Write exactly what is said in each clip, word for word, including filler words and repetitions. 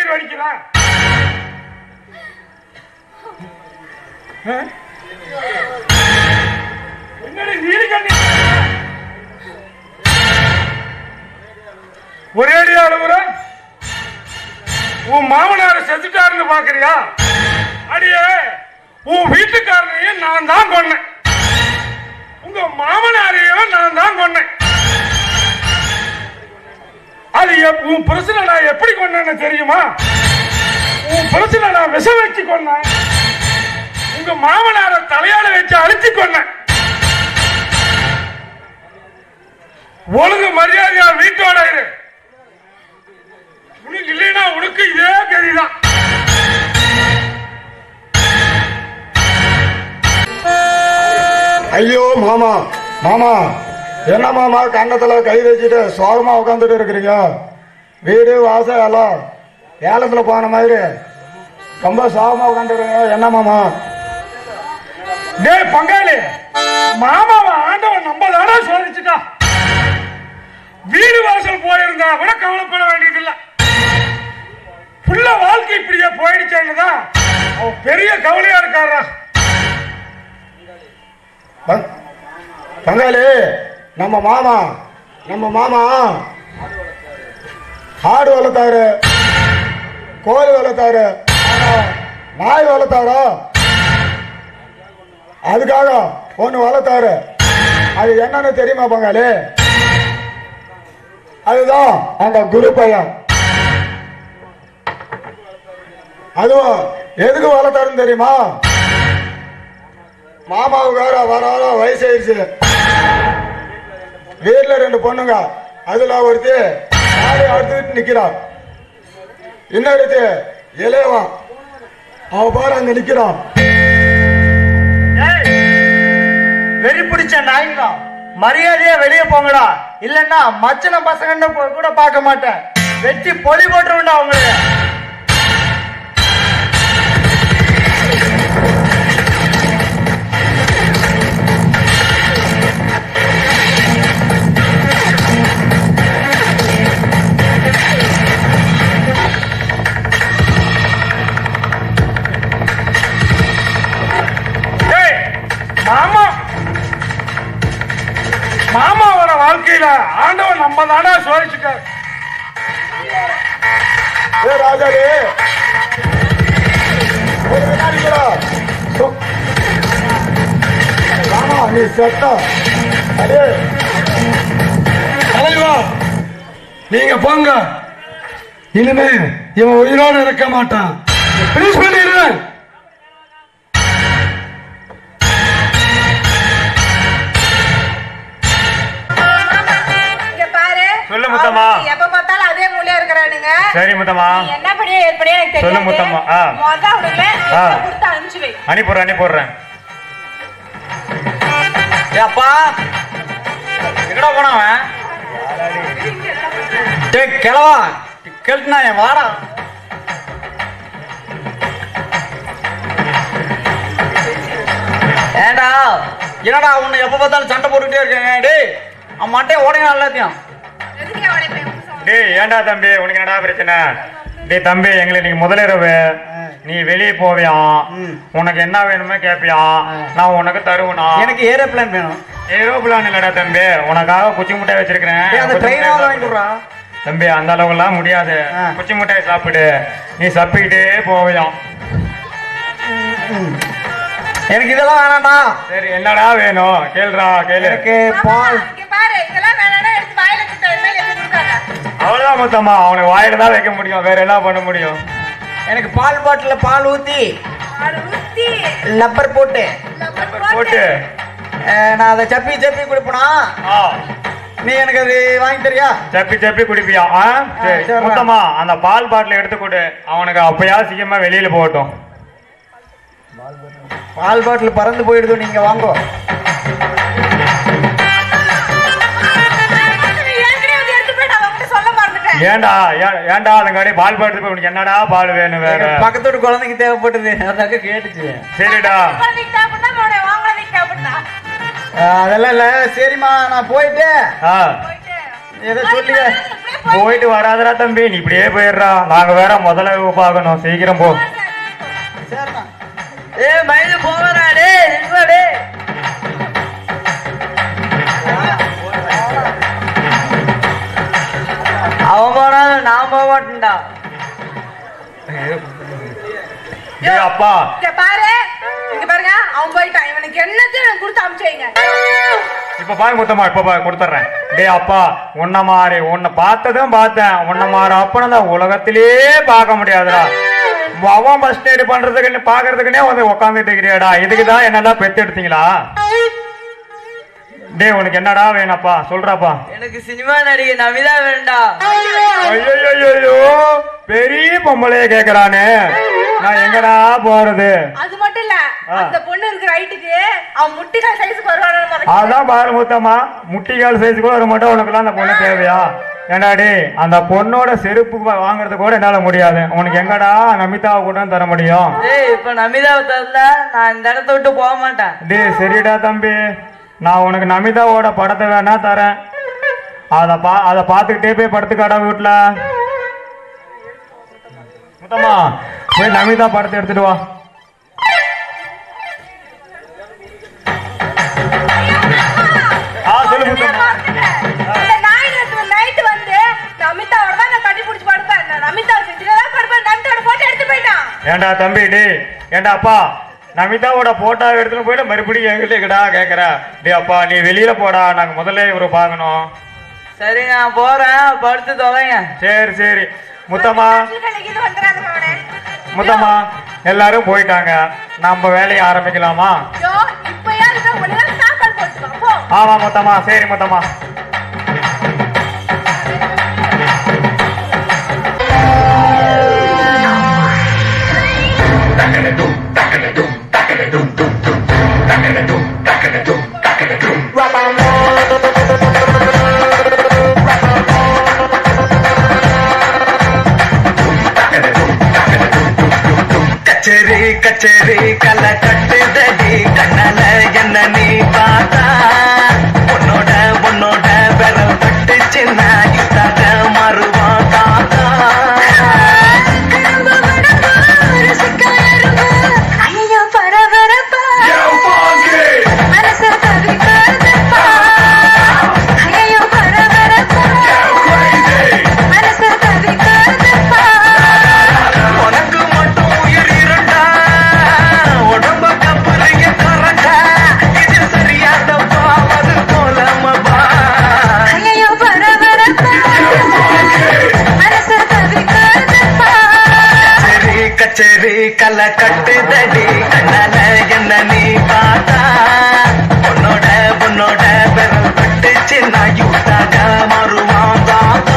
கண்ணீர் வடிக்கிறான்? என்னடி நீர் கண்ணீர்? ஒரேடி அழுகுற? உன் மாமனார் செத்துட்டாருன்னு பாக்குறியா? அடியே, உன் வீட்டுக்காரனையும் நான் தான் கொன்னேன், உங்க மாமனாரையும் நான் தான் கொன்னேன். அது உன் பிரச்சனை நான் எப்படி கொன்னேன்னு தெரியுமா? உன் பிரச்சனை நான் விஷ வச்சு கொன்னேன், உங்க மாமனார தலையால வச்சு அழிச்சு கொன்னேன். ஒழுங்கு மரியாதையா வீட்டோட இரு. உனக்கு இல்லைன்னா உனக்கு இதே கதிதான். ஐயோ மாமா, மாமா என்ன மாமா கண்ணத்துல கை வச்சுட்டு சோகமா உட்காந்துட்டு இருக்கிறீங்க? வீடு வாசல் எல்லாம் ஏலத்துல போன மாதிரி ரொம்ப சோகமா உட்காந்துருக்கீங்க, என்ன மாமா? டேய் பங்காளி, மாமாவை ஆண்டவன் நம்ம தானே சோதிச்சுட்டா. வீடு வாசல் போயிருந்தா கூட கவலைப்பட வேண்டியதில்லை. புள்ள வாழ்க்கை இப்படியே போயிடுச்சேன்னுதான் அவன் பெரிய கவலையா இருக்காரா. பங்காளி, நம்ம மாமா நம்ம மாமா ஆடு வளர்த்தாரு, கோழி வளர்த்தாரு, நாய் வளர்த்தாரா, அதுக்காக ஒண்ணு வளர்த்தாரு. அது என்னன்னு தெரியுமா பங்காளி? அதுதான் அந்த குரு பையன். அதுவும் எதுக்கு வளர்த்தாருன்னு தெரியுமா? மாமாவுக்கு வேற வர வர வயசு ஆயிடுச்சு. வீட்டுல ரெண்டு பொண்ணுங்க, அதுல ஒருத்தி அடுத்துட்டு நிக்கிறான், இன்னொருத்தி இளையவன் அவ பாரு அங்க நிக்கிறான். வெறி பிடிச்ச நாய்ங்களா, மரியாதையா வெளியே போங்கடா, இல்லன்னா மச்சன பசங்க கூட பார்க்க மாட்டேன், வெட்டி பொலி போட்டுருண்டா அவங்களே. மாமா மாமாவோட வாழ்க்கையில ஆண்டவன் நம்ம தானே சோதிச்சுட்டார். ஏ ராஜாடி, ஒரு வினாடி கூட மாமா நீ செத்த. அடே தலைவா, நீங்க போங்க, இனிமே இவன் உயிரோடு இருக்க மாட்டான். பினிஷ் பண்ணிடுறேன். சொல்லு முத்தம்மா. எப்ப பார்த்தாலும் அதே மூலையா இருக்கறானுங்க. சரி முத்தம்மா, என்ன படியே ஏற்படியே எனக்கு தெரியாது. சொல்லு முத்தம்மா. ஆ மொத உடனே கொடுத்து அனுப்பிச்சு வை. அனுப்பிடுறேன் அனுப்பிடுறேன். ஏ அப்பா, எங்கடா போனவன்? டேய் கிளவா, கேள்னா என் வாடா. ஏண்டா என்னடா உன்னை எப்ப பார்த்தாலும் சண்டை போட்டுக்கிட்டே இருக்கேங்க. டேய் அவன் மட்டையை ஓடையா எல்லாத்தையும். டேய் ஏண்டா தம்பி, உனக்கு என்னடா பிரச்சனை? டேய் தம்பி, எங்களை நீங்க முதலிரவு நீ வெளியே போவியான், உனக்கு என்ன வேணுமே கேப்பியான், நான் உனக்கு தருவனா? எனக்கு ஏரோப்ளான் வேணும். ஏரோப்ளான் இல்லடா தம்பி, உனக்காக குச்சி முட்டாய் வச்சிருக்கிறேன் தம்பி. அந்த அளவு எல்லாம் முடியாது, குச்சி முட்டாய் சாப்பிடு, நீ சாப்பிட்டுக்கிட்டே போவியான். எனக்கு இதெல்லாம் வேணாம்டா. சரி என்னடா வேணும் கேளுடா கேளு. எனக்கு பால். அவ்வளவுதான் மொத்தமா, அவனுக்கு வாயில தான் வைக்க முடியும், வேற என்ன பண்ண முடியும்? எனக்கு பால் பாட்டில பால் ஊத்தி லப்பர் போட்டு போட்டு நான் அதை சப்பி சப்பி குடிப்பனா? நீ எனக்கு அது வாங்கி தரியா? சப்பி சப்பி குடிப்பியா? சரி மொத்தமா அந்த பால் பாட்டில எடுத்து கொடு, அவனுக்கு அப்பயா சீக்கிரமா வெளியில போகட்டும். பால் பாட்டில் பறந்து போயிடுது, நீங்க வாங்கோ. ஏண்டா ஏண்டா அதுங்காடி பால் பாட்டு போய் உனக்கு என்னடா பால் வேணும்? வேற பக்கத்தோட குழந்தைக்கு தேவைப்பட்டது, அதாக்க கேட்டுச்சு. சரிடா, அதெல்லாம் இல்ல. சரிம்மா நான் போயிட்டு ஏதோ சொல்லுங்க. போயிட்டு வராதரா தம்பி, நீ இப்படியே போயிடுறா. நாங்க வேற முதல்ல பார்க்கணும், சீக்கிரம் போ. ஏ மயிலு போவரா டே டே அவன் போனாலும் நான் போக மாட்டேன்டா. டேய் அப்பா, இங்க பாரு, இங்க பாருங்க, அவன் போயிட்டான். இவனுக்கு என்னத்தையும் கொடுத்து அனுப்பிச்சீங்க. இப்ப பாரு முத்தம்மா, இப்ப பாரு கொடுத்துறேன். டேய் அப்பா, உன்ன மாறி உன்னை பார்த்ததும் பார்த்தேன், உன்ன மாற அப்பன தான் உலகத்திலேயே பார்க்க முடியாதுடா. அவன் பஸ் ஸ்டேட் பண்றதுக்கு பாக்குறதுக்குன்னே வந்து உட்காந்துட்டு இருக்கிறியாடா. இதுக்குதான் என்னெல்லாம் பெத்து எடுத்தீங்களா? டேய் உனக்கு என்னடா வேணப்பா, சொல்றாப்பா. எனக்கு சினிமா நடிகை நமிதா வேண்டா. ஐயோ, பெரிய பொம்பளைய கேக்குறானே, நான் எங்கடா போறது? அது மட்டும் இல்ல, அந்த பொண்ணு இருக்கிற ஹைட்டுக்கு அவன் முட்டிக்கால் சைஸுக்கு வருவானு. அதான் பாரு முத்தம்மா, முட்டிக்கால் சைஸுக்கு வர மட்டும் உனக்குலாம் அந்த பொண்ணு தேவையா? ஏண்டாடி, அந்த பொண்ணோட செருப்பு வாங்குறது கூட என்னால முடியாது. உனக்கு எங்கடா நமிதாவை கூட தர முடியும்? டேய் இப்ப நமிதாவை தரல, நான் இந்த இடத்த விட்டு போக மாட்டேன். டேய் சரிடா தம்பி, நான் உனக்கு நமிதாவோட படத்தை வேணா தரேன். அத பா அதை பார்த்துக்கிட்டே போய் படுத்துக்காடா வீட்டுல. முத்தம்மா போய் நமிதா படத்தை எடுத்துட்டு வா. ஆ சொல்லு முத்தம்மா. நைட்டு வந்து நமிதாவோட தான் நான் கட்டி பிடிச்சி படுப்பேன். நான் நமிதா செஞ்சுதான் படுப்பேன். நமிதாவோட போட்டோ எடுத்து போயிட்டான். ஏண்டா தம்பி, டே ஏண்டா அப்பா, நமிதாவோட போட்டோ எடுத்துட்டு போயிட்டு மறுபடியும் எங்கிட்டா கேக்குற? டே அப்பா, நீ வெளியில போடா, நாங்க முதல்ல இவரை பாக்கணும். சரி நான் போறேன், படுத்து தொலைங்க. சரி சரி முத்தம்மா. இது வந்துடாத மகனே. முத்தம்மா எல்லாரும் போயிட்டாங்க, நம்ம வேலையை ஆரம்பிக்கலாமா? ஐயோ, இப்பயா இருக்க ஒழுங்கா சாப்பாடு போட்டுவா போ. ஆமா முத்தம்மா, சரி முத்தம்மா. கச்சேரி கச்சேரி கலை கட்டுதடி கண்ணால என்ன நீ பார்த்தா, உன்னோட உன்னோட விரல் பட்டுச்சுன்னா இதாக மாறுவான் தாத்தா. ஐயோ பரபரப்பா மனசு தவிக்காதப்பா. ஐயோ பரபரப்பா மனசு தவிக்காதப்பா. உனக்கு மட்டும் உயிர் இருந்தா உடம்ப கப்புலைய கறந்தா, இது சரியாதப்பா அது போலமப்பா. ஐயோ பரபரப்பா மனசு தவிக்காதப்பா. கச்சேரி கச்சேரி கலை கட்டுதடி கண்ணால என்ன நீ பார்த்தா, உன்னோட உன்னோட விரல் பட்டுச்சுன்னா யூத்தாக மாறுவான் தாத்தா.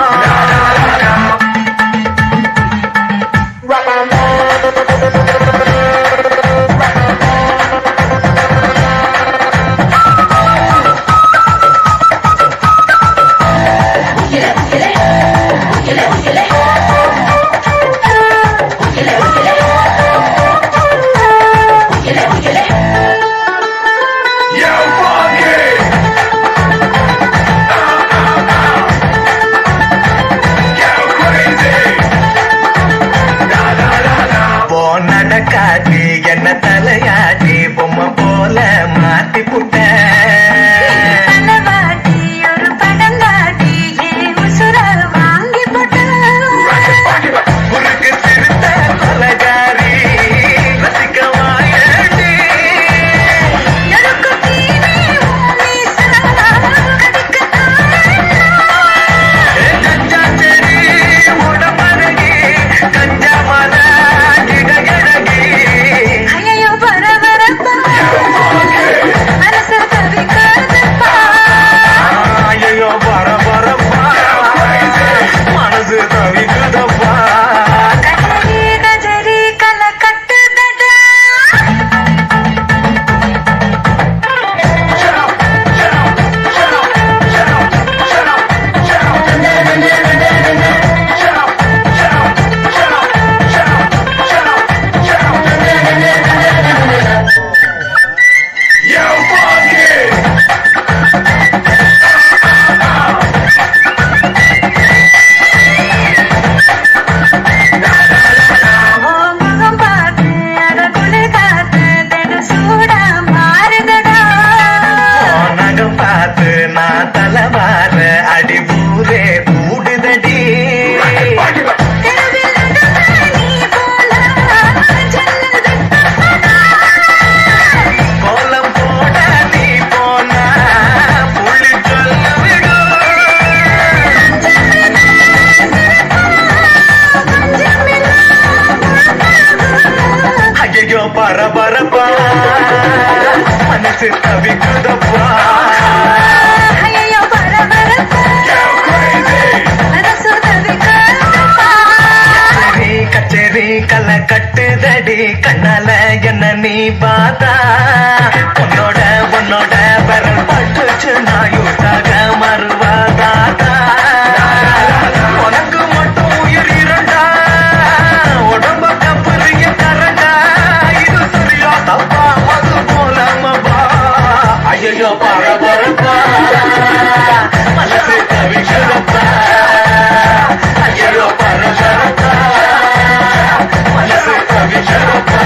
நடக்காட்டி என்ன தலையாட்டி பொம்மை போல மாத்தி புட்ட. பணவாட்டி ஒரு படம் காட்டி ஏன் உசுர வாங்கி போட்ட. உனக்கு சிறுத்த கொலகாரி ரசிக்க வாயடி. எனக்கு தீனி மீசா கடிக்க கஞ்சா செடி உடம்பழகி கஞ்சா மர கிடகிழகி. ஐயோ பரபரப்பா மனசு தவிக்குதப்பா ஐயோ பரபரப்பா மனசு தவிக்குதப்பா கச்சேரி கச்சேரி கலை கட்டுதடி கண்ணால என்ன நீ பார்த்தா உன்னோட உன்னோட விரல் பட்டுச்சு நாயுட்டாக மறுவாதாதா உனக்கு மட்டும் உயிர் இரண்டா உடம்ப கப்புரிய கரண்டா இது சரியா தப்பா மது போலமபா ஐயோ பரபரப்பா மனசு தவிக்கிறப்பா ஐயோ பரபரப்பா மனசு தவிக்கிறப்பா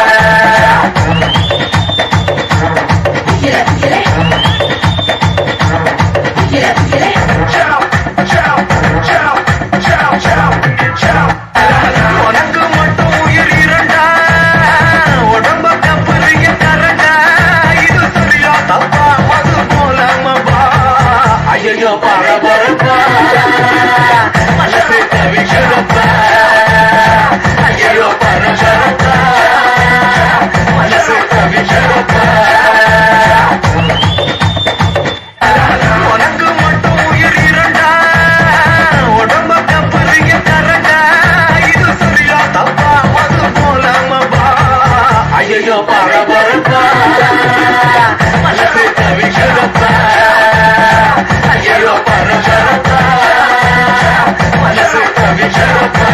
உனக்கு மட்டும் உயிர் இரண்டா உடம்ப கப்புரிய கரண்டா இது சரியா தப்பா மது போலமபா ஐயோ பரபரப்பா மனசு தவிக்கிறப்பா ஐயோ பரபரப்பா மனசு தவிக்கிறப்பா உனக்கு மட்டும் உயிர் இரண்டா உடம்ப கப்புரிய கரண்டா இது சரியா தப்பா மது போலமபா ஐயோ பரபரப்பா மனசு தவிக்கிறப்பா ஐயோ பரபரப்பா மனசு தவிக்கிறப்பா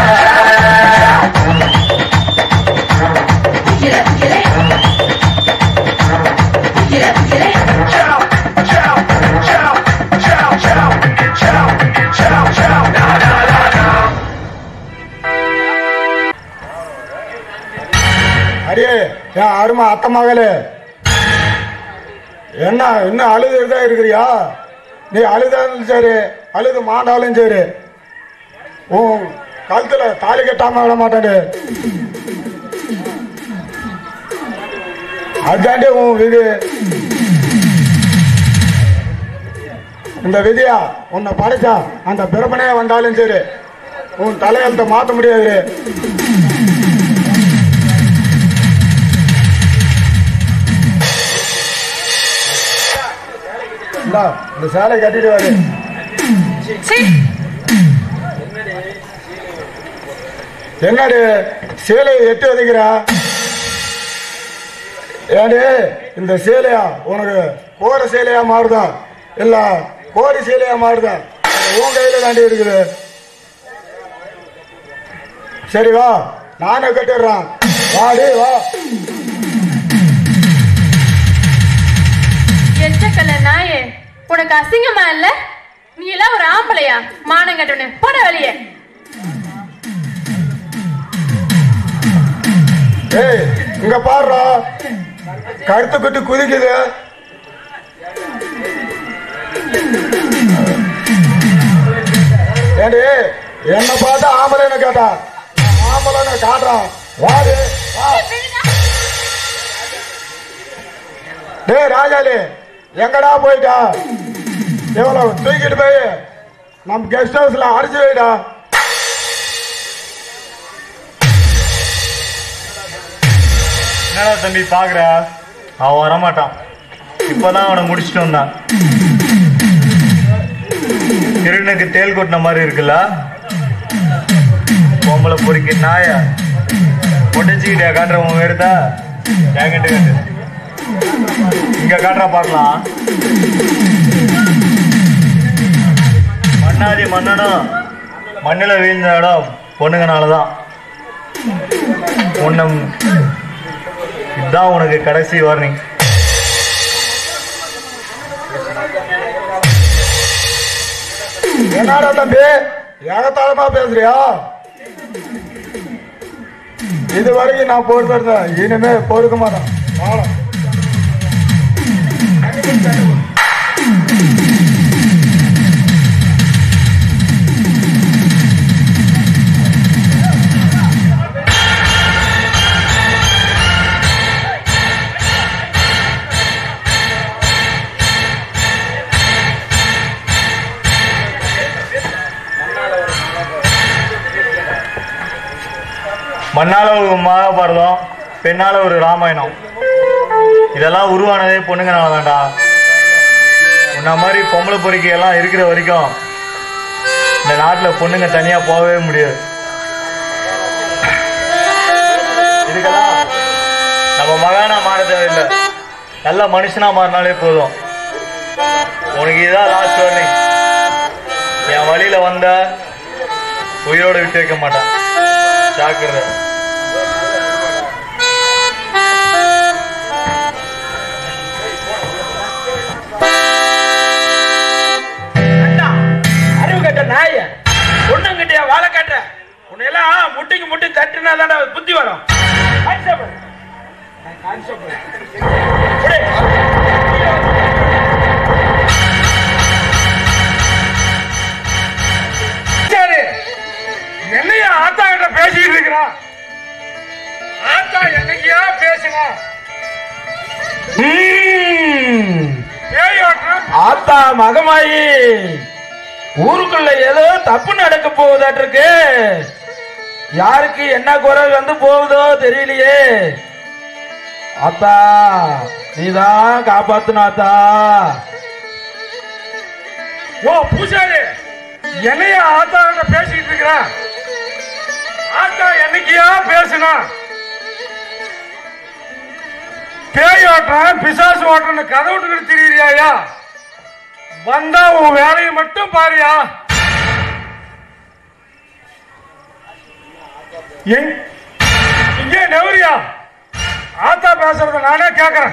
அடியே என் அருமை அத்தை மகளே, என்ன இன்னும் அழுதுதான் இருக்கிறியா? நீ அழுதாலும் சரி அழுது மாண்டாலும் சரி உன் கழுத்துல தாலி கட்டாம விட மாட்டானு. அதாண்டி உன் விதி. இந்த விதியா உன்னை படைச்சா அந்த பிரபனையே வந்தாலும் சரி உன் தலையெழுத்தை மாற்ற முடியாது. இந்த சேலை கட்டிட்டு வாரு. என்னடி சேலையை எட்டு வதைக்கிறா? ஏடி இந்த சேலையா உனக்கு கோர சேலையா மாறுதா இல்ல கோரி சேலையா மாறுதா? உன் கையில தாண்டி இருக்குது. சரி வா, நானே கட்டிடுறேன். வாடி வா. எச்சக்கல்ல நாயே, உனக்கு அசிங்கமா இல்ல? நீ எல்லாம் ஒரு ஆம்பளையா? மானம் கட்டவனே, போட வெளியே. ஏய் இங்க பாடுறா, கருத்து குட்டி குதிக்குது. ஏடி என்ன பார்த்தா ஆம்பளைன்னு கேட்டா ஆம்பளைன்னு காட்டுறான். வாடி வா. டேய் ராஜாலி, எங்கடா போயிட்டா? எவ்வளவு தூக்கிட்டு போய் நம்ம கெஸ்ட் ஹவுஸ்ல அடிச்சு போயிட்டா. என்னடா தம்பி பாக்குற? அவன் வரமாட்டான். இப்பதான் அவனை முடிச்சுட்டு வந்தான். திருடனுக்கு தேல் கொட்டின மாதிரி இருக்குல்ல? பொம்பளை பொறிக்க நாய பொட்டச்சிக்கிட்டே காட்டுற உன் வேறுதா? ஜாக்கெட்டு கட்டு இங்க காட்டுறா பார்க்கலாம். மண்ணாதி மன்னனும் மண்ணில் வீழ்ந்த இடம் பொண்ணுங்கனாலதான். உன்னை இதுதான் உனக்கு கடைசி வார்னிங். என்னடா தம்பி ஏகத்தாளமா பேசுறியா? இது வரைக்கும் நான் பொறுத்த இனிமே பொறுக்க மாட்டேன். மண்ணால ஒரு மகாபாரதம், பெண்ணால ஒரு ராமாயணம். இதெல்லாம் உருவானதே பொண்ணுங்கனால தான்டா. உன்ன மாதிரி பொம்பளை பொறிக்கை எல்லாம் இருக்கிற வரைக்கும் இந்த நாட்டுல பொண்ணுங்க தனியா போகவே முடியாது. இதுக்கெல்லாம் நம்ம மகானா மாற தேவையில்லை, நல்ல மனுஷனா மாறினாலே போதும். உனக்கு இதான் லாஸ்ட் வார்னிங். என் வழியில வந்த உயிரோட விட்டு வைக்க மாட்டான், ஜாக்கிரதை. அறிவு கட்ட நாய பொண்ணுங்கிட்டயா வாழை கட்ட உன்னையெல்லாம் முட்டிக்கு முட்டி தட்டுனா தானே புத்தி வரும். என்னையா ஆத்தா கிட்ட பேசிட்டு இருக்கிறான்? ஆத்தா என்னைக்கியா பேசுங்க. ஆத்தா மகமாயி ஊருக்குள்ள ஏதோ தப்பு நடக்க போகுதாட்டு இருக்கு. யாருக்கு என்ன குறை வந்து போகுதோ தெரியலையே. ஆத்தா நீதான் காப்பாத்தணும் ஆத்தா. ஓ பூசாரி, என்னையா ஆத்தா கிட்ட பேசிட்டு இருக்கிறான்? ஆத்தா என்னைக்கியா பேசணும்? பேய் ஓட்டுறான் பிசாசு ஓட்டுறன்னு கதை விட்டுக்கிட்டு திரியிறியா? வந்தா உன் வேலையை மட்டும் பாரியா. இங்கே நெவரியா ஆத்தா பேசுறத நானே கேக்குறேன்.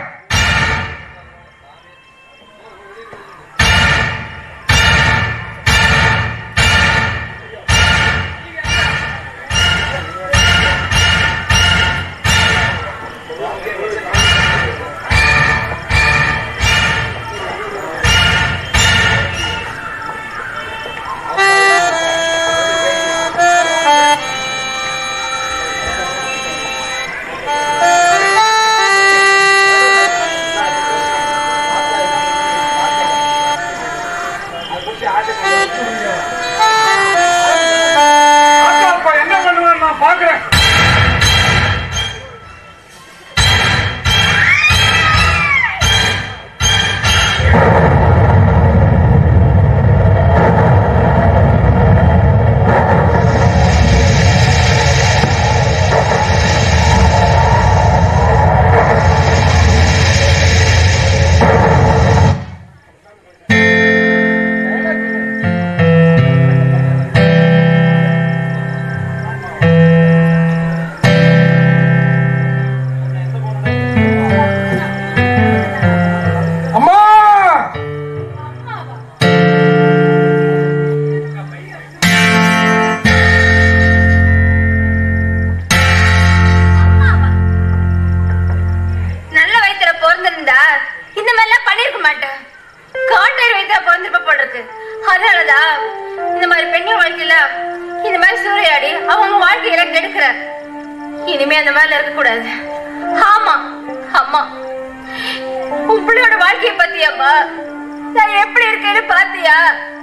இனிமே அந்த மாதிரி இருக்க கூடாது. ஆமா அம்மா, உன் பிள்ளையோட வாழ்க்கைய பத்தியாப்பா? நான் எப்படி இருக்கேன்னு பாத்தியா?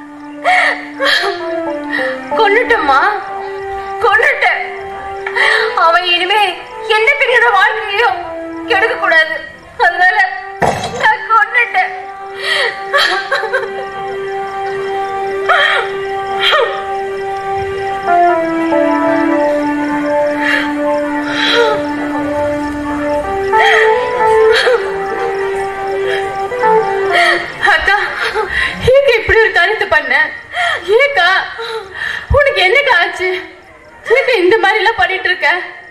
கொன்னுட்டம்மா, கொன்னுட்டேன். அவன் இனிமே எந்த பெண்ணோட வாழ்க்கையும் கெடுக்க கூடாது. அதனால நான் கொன்னுட்டேன். அக்கா, ஏக்கா இப்படி ஒரு கருத்து பண்ண? ஏக்கா உனக்கு என்னக்கா ஆச்சு? ஏக்கா இந்த மாதிரி எல்லாம் பண்ணிட்டு இருக்க?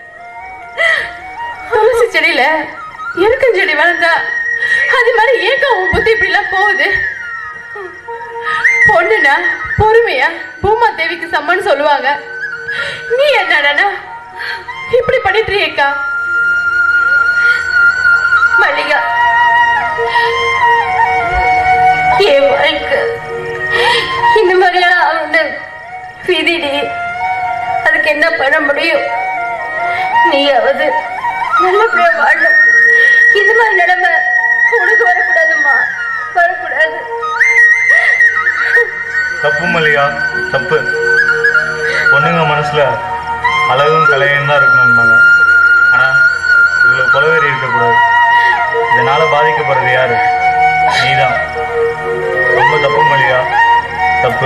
துளசி செடியில எருக்கம் செடி வளர்ந்தா அது மாதிரி ஏக்கா உன் புத்தி இப்படி எல்லாம் போகுது? பொண்ணுனா பொறுமையா பூமா தேவிக்கு சம்மன்னு சொல்லுவாங்க. நீ என்னடா இப்படி பண்ணிட்டு இருக்கா? மல்லிகா, என் வாழ்க்கை இந்த மாதிரியான அவனு விதிடி. அதுக்கு என்ன பண்ண முடியும்? நீயாவது நல்லபடியா வாழும். இந்த மாதிரி நிலைமை உனக்கு வரக்கூடாதுமா, வரக்கூடாது. தப்பு மல்லிகா, தப்பு. பொண்ணுங்க மனசுல அழகும் கலையும் தான் இருக்கணும்னாங்க. ஆனா இவ்வளவு கொலவெறி இருக்கக்கூடாது. இதனால பாதிக்கப்படுறது யாரு? நீதான். ரொம்ப தப்பு மல்லிகா, தப்பு.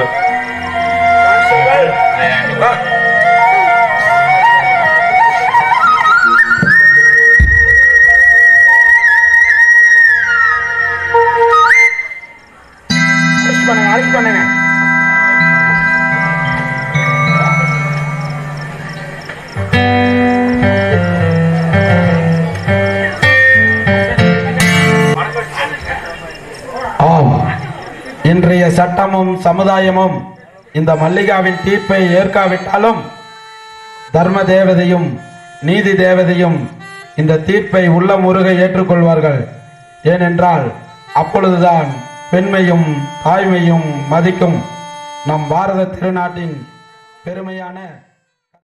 பண்ணுங்க அரெஸ்ட் பண்ணுங்க. ஆம், இன்றைய சட்டமும் சமுதாயமும் இந்த மல்லிகாவின் தீர்ப்பை ஏற்காவிட்டாலும் தர்ம தேவதையும் நீதி தேவதையும் இந்த தீர்ப்பை உள்ளமுருக ஏற்றுக்கொள்வார்கள். ஏனென்றால் அப்பொழுதுதான் பெண்மையும் தாய்மையும் மதிக்கும் நம் பாரத திருநாட்டின் பெருமையான